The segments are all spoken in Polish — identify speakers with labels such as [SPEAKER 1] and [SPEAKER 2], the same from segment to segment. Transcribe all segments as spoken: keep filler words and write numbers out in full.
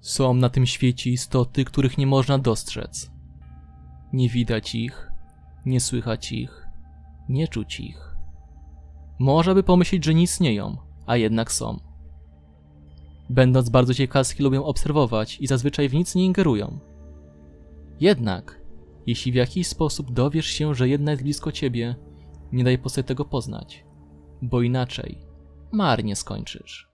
[SPEAKER 1] Są na tym świecie istoty, których nie można dostrzec. Nie widać ich, nie słychać ich, nie czuć ich. Można by pomyśleć, że nie istnieją, a jednak są. Będąc bardzo ciekawskie, lubią obserwować i zazwyczaj w nic nie ingerują. Jednak, jeśli w jakiś sposób dowiesz się, że jedna jest blisko ciebie, nie daj po sobie tego poznać, bo inaczej marnie skończysz.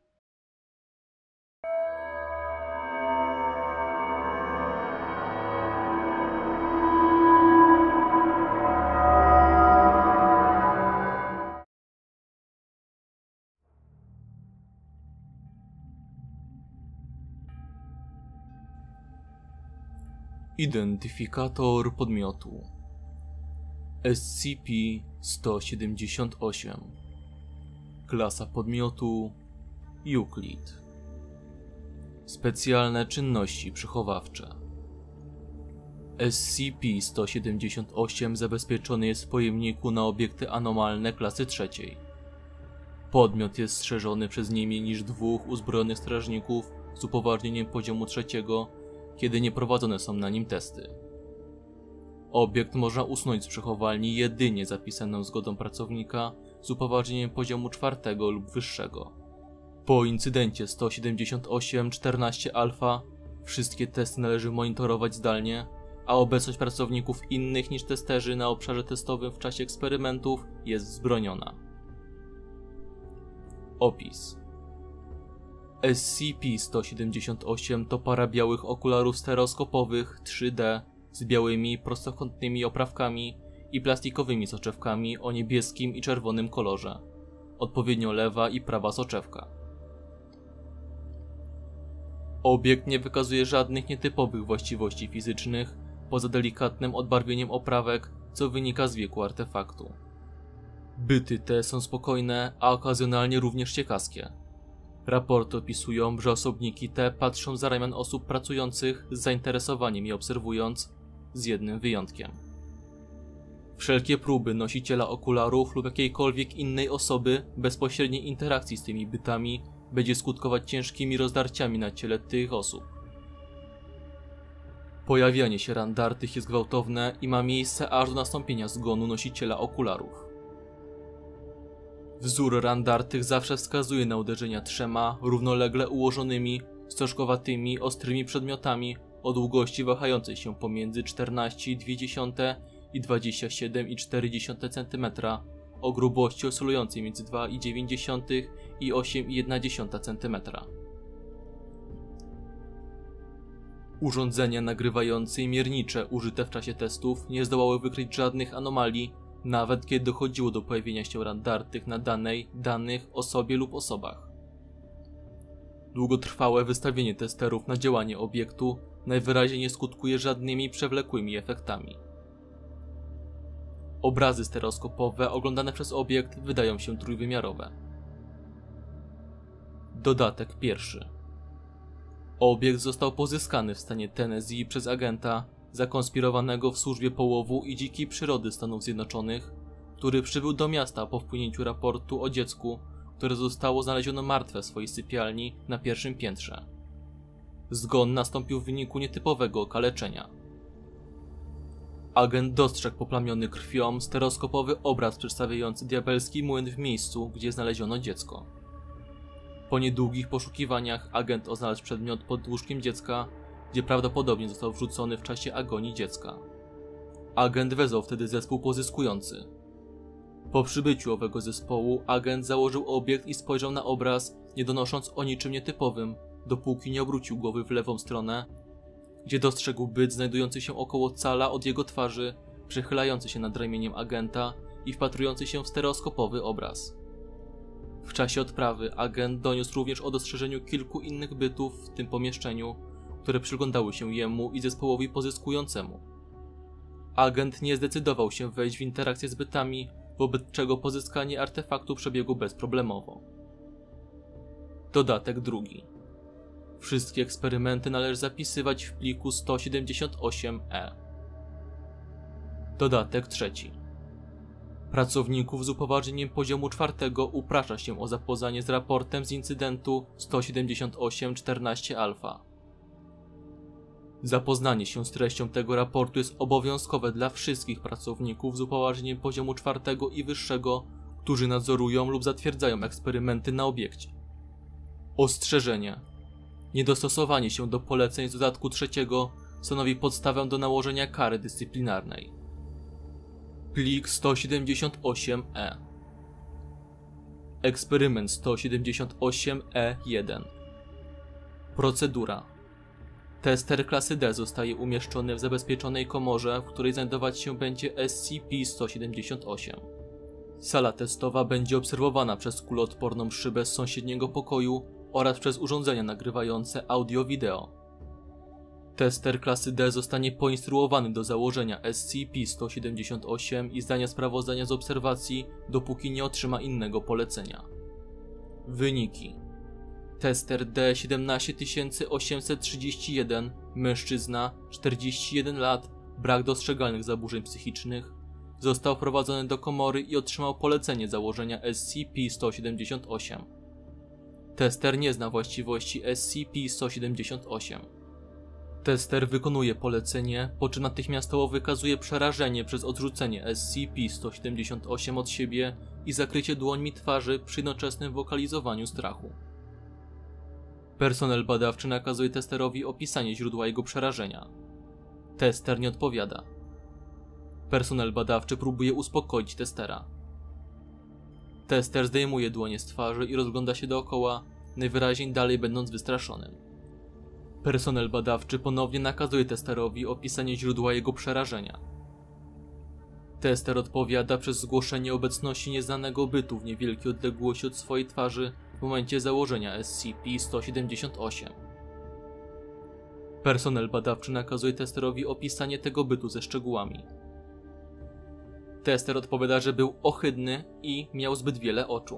[SPEAKER 2] Identyfikator podmiotu S C P sto siedemdziesiąt osiem. Klasa podmiotu Euclid. Specjalne czynności przechowawcze. S C P sto siedemdziesiąt osiem zabezpieczony jest w pojemniku na obiekty anomalne klasy trzeciej. Podmiot jest strzeżony przez nie mniej niż dwóch uzbrojonych strażników z upoważnieniem poziomu trzeciego, kiedy nie prowadzone są na nim testy. Obiekt można usunąć z przechowalni jedynie za pisaną zgodą pracownika z upoważnieniem poziomu czwartego lub wyższego. Po incydencie sto siedemdziesiąt osiem czternaście alfa wszystkie testy należy monitorować zdalnie, a obecność pracowników innych niż testerzy na obszarze testowym w czasie eksperymentów jest wzbroniona. Opis. S C P sto siedemdziesiąt osiem to para białych okularów stereoskopowych trzy D z białymi prostokątnymi oprawkami i plastikowymi soczewkami o niebieskim i czerwonym kolorze, odpowiednio lewa i prawa soczewka. Obiekt nie wykazuje żadnych nietypowych właściwości fizycznych, poza delikatnym odbarwieniem oprawek, co wynika z wieku artefaktu. Byty te są spokojne, a okazjonalnie również ciekawskie. Raporty opisują, że osobniki te patrzą za ramion osób pracujących z zainteresowaniem je obserwując, z jednym wyjątkiem. Wszelkie próby nosiciela okularów lub jakiejkolwiek innej osoby bezpośredniej interakcji z tymi bytami będzie skutkować ciężkimi rozdarciami na ciele tych osób. Pojawianie się randartych jest gwałtowne i ma miejsce aż do nastąpienia zgonu nosiciela okularów. Wzór randartych zawsze wskazuje na uderzenia trzema, równolegle ułożonymi, stożkowatymi, ostrymi przedmiotami o długości wahającej się pomiędzy czternaście i dwie dziesiąte i dwadzieścia siedem i cztery dziesiąte centymetra, o grubości oscylującej między dwa i dziewięć dziesiątych i osiem i jedna dziesiąta centymetra. Urządzenia nagrywające i miernicze użyte w czasie testów nie zdołały wykryć żadnych anomalii, nawet kiedy dochodziło do pojawienia się randartych na danej, danych, osobie lub osobach. Długotrwałe wystawienie testerów na działanie obiektu najwyraźniej nie skutkuje żadnymi przewlekłymi efektami. Obrazy stereoskopowe oglądane przez obiekt wydają się trójwymiarowe. Dodatek pierwszy. Obiekt został pozyskany w stanie Tennessee przez agenta zakonspirowanego w służbie połowu i dzikiej przyrody Stanów Zjednoczonych, który przybył do miasta po wpłynięciu raportu o dziecku, które zostało znalezione martwe w swojej sypialni na pierwszym piętrze. Zgon nastąpił w wyniku nietypowego okaleczenia. Agent dostrzegł poplamiony krwią stereoskopowy obraz przedstawiający diabelski młyn w miejscu, gdzie znaleziono dziecko. Po niedługich poszukiwaniach agent odnalazł przedmiot pod łóżkiem dziecka, gdzie prawdopodobnie został wrzucony w czasie agonii dziecka. Agent wezwał wtedy zespół pozyskujący. Po przybyciu owego zespołu agent założył obiekt i spojrzał na obraz, nie donosząc o niczym nietypowym, dopóki nie obrócił głowy w lewą stronę, gdzie dostrzegł byt znajdujący się około cala od jego twarzy, przechylający się nad ramieniem agenta i wpatrujący się w stereoskopowy obraz. W czasie odprawy agent doniósł również o dostrzeżeniu kilku innych bytów w tym pomieszczeniu, które przyglądały się jemu i zespołowi pozyskującemu. Agent nie zdecydował się wejść w interakcję z bytami, wobec czego pozyskanie artefaktu przebiegło bezproblemowo. Dodatek drugi. Wszystkie eksperymenty należy zapisywać w pliku sto siedemdziesiąt osiem E. Dodatek trzeci. Pracowników z upoważnieniem poziomu czwartego uprasza się o zapoznanie z raportem z incydentu sto siedemdziesiąt osiem czternaście alfa. Zapoznanie się z treścią tego raportu jest obowiązkowe dla wszystkich pracowników z upoważnieniem poziomu czwartego i wyższego, którzy nadzorują lub zatwierdzają eksperymenty na obiekcie. Ostrzeżenie. Niedostosowanie się do poleceń z dodatku trzeciego stanowi podstawę do nałożenia kary dyscyplinarnej. Plik sto siedemdziesiąt osiem E. Eksperyment sto siedemdziesiąt osiem E jeden. Procedura. Tester klasy D zostaje umieszczony w zabezpieczonej komorze, w której znajdować się będzie S C P sto siedemdziesiąt osiem. Sala testowa będzie obserwowana przez kuloodporną szybę z sąsiedniego pokoju oraz przez urządzenia nagrywające audio-wideo. Tester klasy D zostanie poinstruowany do założenia S C P sto siedemdziesiąt osiem i zdania sprawozdania z obserwacji, dopóki nie otrzyma innego polecenia. Wyniki. Tester D siedemnaście tysięcy osiemset trzydzieści jeden, mężczyzna, czterdzieści jeden lat, brak dostrzegalnych zaburzeń psychicznych, został wprowadzony do komory i otrzymał polecenie założenia S C P sto siedemdziesiąt osiem. Tester nie zna właściwości S C P sto siedemdziesiąt osiem. Tester wykonuje polecenie, po czym natychmiastowo wykazuje przerażenie przez odrzucenie S C P sto siedemdziesiąt osiem od siebie i zakrycie dłońmi twarzy przy jednoczesnym wokalizowaniu strachu. Personel badawczy nakazuje testerowi opisanie źródła jego przerażenia. Tester nie odpowiada. Personel badawczy próbuje uspokoić testera. Tester zdejmuje dłonie z twarzy i rozgląda się dookoła, najwyraźniej dalej będąc wystraszonym. Personel badawczy ponownie nakazuje testerowi opisanie źródła jego przerażenia. Tester odpowiada przez zgłoszenie obecności nieznanego bytu w niewielkiej odległości od swojej twarzy w momencie założenia S C P sto siedemdziesiąt osiem. Personel badawczy nakazuje testerowi opisanie tego bytu ze szczegółami. Tester odpowiada, że był ohydny i miał zbyt wiele oczu.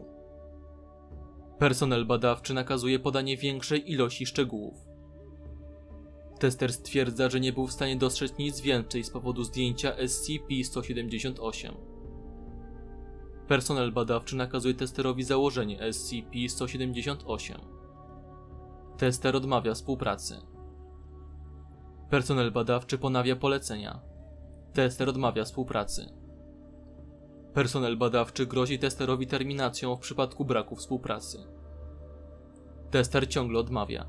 [SPEAKER 2] Personel badawczy nakazuje podanie większej ilości szczegółów. Tester stwierdza, że nie był w stanie dostrzec nic więcej z powodu zdjęcia S C P sto siedemdziesiąt osiem. Personel badawczy nakazuje testerowi założenie S C P sto siedemdziesiąt osiem. Tester odmawia współpracy. Personel badawczy ponawia polecenia. Tester odmawia współpracy. Personel badawczy grozi testerowi terminacją w przypadku braku współpracy. Tester ciągle odmawia.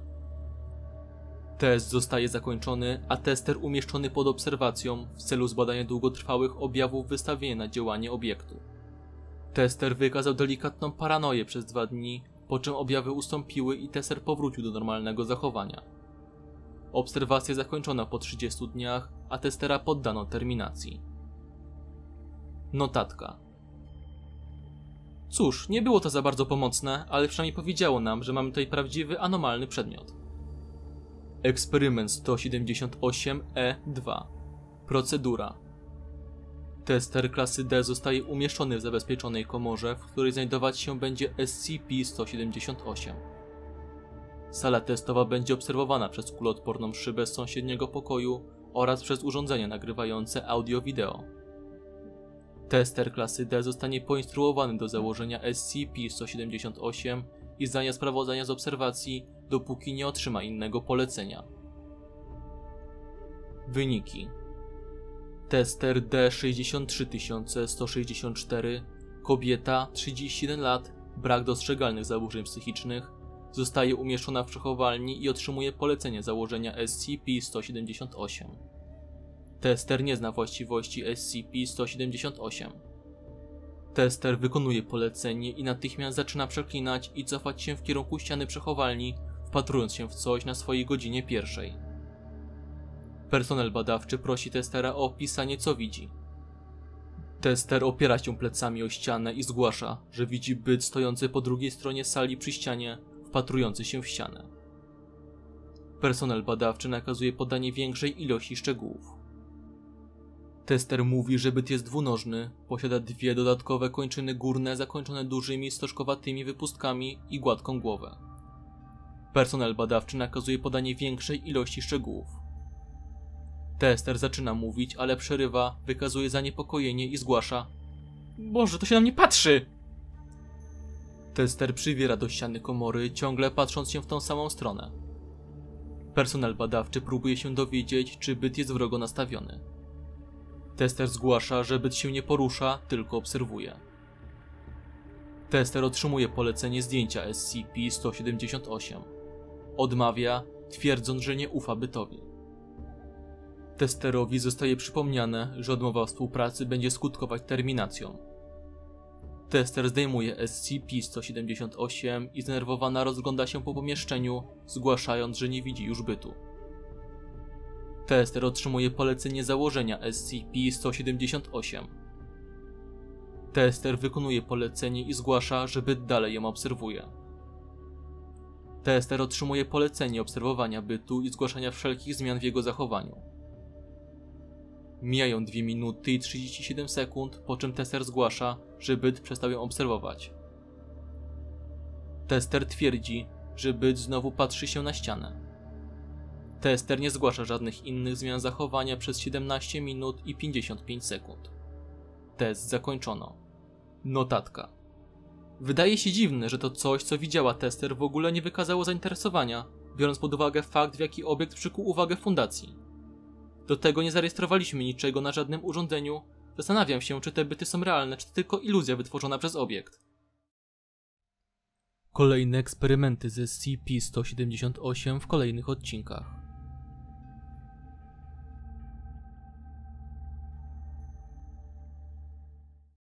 [SPEAKER 2] Test zostaje zakończony, a tester umieszczony pod obserwacją w celu zbadania długotrwałych objawów wystawienia na działanie obiektu. Tester wykazał delikatną paranoję przez dwa dni, po czym objawy ustąpiły i tester powrócił do normalnego zachowania. Obserwacja zakończona po trzydziestu dniach, a testera poddano terminacji. Notatka. Cóż, nie było to za bardzo pomocne, ale przynajmniej powiedziało nam, że mamy tutaj prawdziwy, anomalny przedmiot. Eksperyment sto siedemdziesiąt osiem E dwa. Procedura. Tester klasy D zostaje umieszczony w zabezpieczonej komorze, w której znajdować się będzie S C P sto siedemdziesiąt osiem. Sala testowa będzie obserwowana przez kuloodporną szybę z sąsiedniego pokoju oraz przez urządzenia nagrywające audio-wideo. Tester klasy D zostanie poinstruowany do założenia S C P sto siedemdziesiąt osiem i zdania sprawozdania z obserwacji, dopóki nie otrzyma innego polecenia. Wyniki. Tester D sześćdziesiąt trzy tysiące sto sześćdziesiąt cztery, kobieta, trzydzieści jeden lat, brak dostrzegalnych zaburzeń psychicznych, zostaje umieszczona w przechowalni i otrzymuje polecenie założenia S C P sto siedemdziesiąt osiem. Tester nie zna właściwości S C P sto siedemdziesiąt osiem. Tester wykonuje polecenie i natychmiast zaczyna przeklinać i cofać się w kierunku ściany przechowalni, wpatrując się w coś na swojej godzinie pierwszej. Personel badawczy prosi testera o opisanie, co widzi. Tester opiera się plecami o ścianę i zgłasza, że widzi byt stojący po drugiej stronie sali przy ścianie, wpatrujący się w ścianę. Personel badawczy nakazuje podanie większej ilości szczegółów. Tester mówi, że byt jest dwunożny, posiada dwie dodatkowe kończyny górne zakończone dużymi stożkowatymi wypustkami i gładką głowę. Personel badawczy nakazuje podanie większej ilości szczegółów. Tester zaczyna mówić, ale przerywa, wykazuje zaniepokojenie i zgłasza: Boże, to się na mnie patrzy! Tester przywiera do ściany komory, ciągle patrząc się w tą samą stronę. Personel badawczy próbuje się dowiedzieć, czy byt jest wrogo nastawiony. Tester zgłasza, że byt się nie porusza, tylko obserwuje. Tester otrzymuje polecenie zdjęcia S C P sto siedemdziesiąt osiem. Odmawia, twierdząc, że nie ufa bytowi. Testerowi zostaje przypomniane, że odmowa współpracy będzie skutkować terminacją. Tester zdejmuje S C P sto siedemdziesiąt osiem i zdenerwowana rozgląda się po pomieszczeniu, zgłaszając, że nie widzi już bytu. Tester otrzymuje polecenie założenia S C P sto siedemdziesiąt osiem. Tester wykonuje polecenie i zgłasza, że byt dalej ją obserwuje. Tester otrzymuje polecenie obserwowania bytu i zgłaszania wszelkich zmian w jego zachowaniu. Mijają dwie minuty i trzydzieści siedem sekund, po czym tester zgłasza, że byt przestał ją obserwować. Tester twierdzi, że byt znowu patrzy się na ścianę. Tester nie zgłasza żadnych innych zmian zachowania przez siedemnaście minut i pięćdziesiąt pięć sekund. Test zakończono. Notatka. Wydaje się dziwne, że to coś, co widziała tester, w ogóle nie wykazało zainteresowania, biorąc pod uwagę fakt, w jaki obiekt przykuł uwagę fundacji. Do tego nie zarejestrowaliśmy niczego na żadnym urządzeniu. Zastanawiam się, czy te byty są realne, czy to tylko iluzja wytworzona przez obiekt. Kolejne eksperymenty z S C P sto siedemdziesiąt osiem w kolejnych odcinkach.